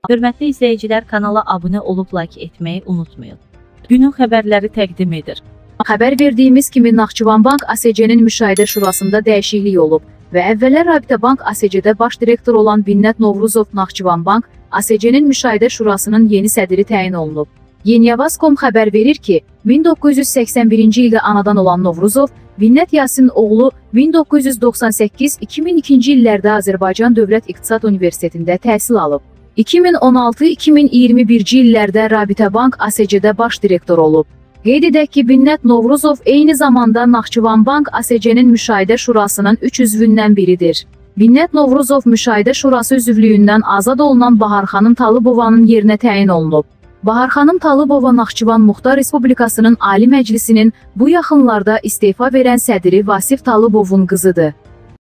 Hörmətli izləyicilər, kanala abunə olub like etməyi unutmayın. Günün xəbərləri təqdim edir. Xəbər verdiyimiz kimi Naxçıvan Bank ASC-nin müşahidə şurasında dəyişiklik olub və əvvəllər Rabitə Bank ASC-də baş direktor olan Binnət Novruzov Naxçıvan Bank ASC-nin müşahidə şurasının yeni sədri təyin olunub. Yeniyavaz.com xəbər verir ki, 1981-ci ildə anadan olan Novruzov, Binnət Yasin oğlu 1998-2002-ci illərdə Azərbaycan Dövlət İqtisad Universitetində təhsil alıb. 2016-2021-ci illərdə Rabitə Bank ASC-də baş direktor olub. Qeyd edək ki, Binnət Novruzov eyni zamanda Naxçıvan Bank ASC-nin müşahidə şurasının 3 üzvündən biridir. Binnət Novruzov müşahidə şurası üzvlüyündən azad olunan Bahar xanım Talıbovanın yerinə təyin olunub. Bahar xanım Talıbova Naxçıvan Muxtar Respublikasının Ali Məclisinin bu yaxınlarda istefa verən sədri Vasif Talıbovun qızıdır.